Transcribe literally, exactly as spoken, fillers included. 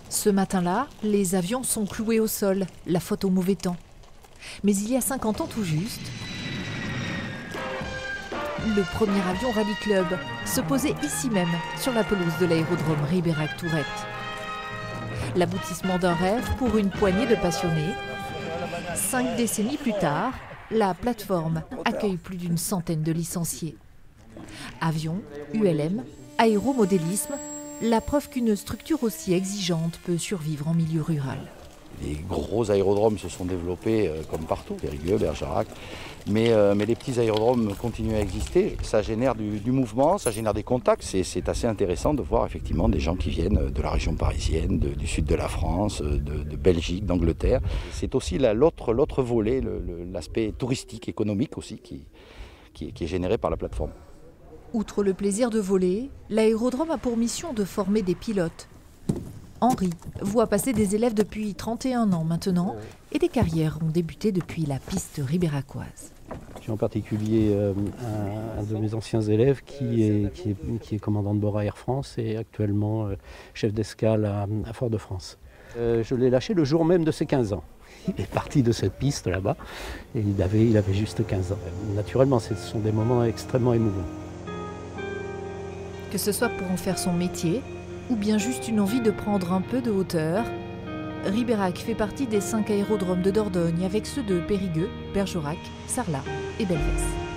Ce matin-là, les avions sont cloués au sol, la faute au mauvais temps. Mais il y a cinquante ans tout juste, le premier avion Rallye Club se posait ici même, sur la pelouse de l'aérodrome Ribérac-Tourette. L'aboutissement d'un rêve pour une poignée de passionnés. Cinq décennies plus tard, la plateforme accueille plus d'une centaine de licenciés. Avions, U L M, aéromodélisme, la preuve qu'une structure aussi exigeante peut survivre en milieu rural. Les gros aérodromes se sont développés euh, comme partout, Périgueux, Bergerac, mais, euh, mais les petits aérodromes continuent à exister. Ça génère du, du mouvement, ça génère des contacts. C'est, c'est assez intéressant de voir effectivement des gens qui viennent de la région parisienne, de, du sud de la France, de, de Belgique, d'Angleterre. C'est aussi la, l'autre, l'autre volet, le, le, l'aspect touristique, économique aussi, qui, qui, qui est généré par la plateforme. Outre le plaisir de voler, l'aérodrome a pour mission de former des pilotes. Henri voit passer des élèves depuis trente et un ans maintenant et des carrières ont débuté depuis la piste ribéracoise. J'ai en particulier euh, un, un de mes anciens élèves qui est, qui est, qui est commandant de bord à Air France et actuellement euh, chef d'escale à, à Fort-de-France. Euh, je l'ai lâché le jour même de ses quinze ans. Il est parti de cette piste là-bas et il avait, il avait juste quinze ans. Naturellement, ce sont des moments extrêmement émouvants. Que ce soit pour en faire son métier ou bien juste une envie de prendre un peu de hauteur, Ribérac fait partie des cinq aérodromes de Dordogne avec ceux de Périgueux, Bergerac, Sarlat et Belvès.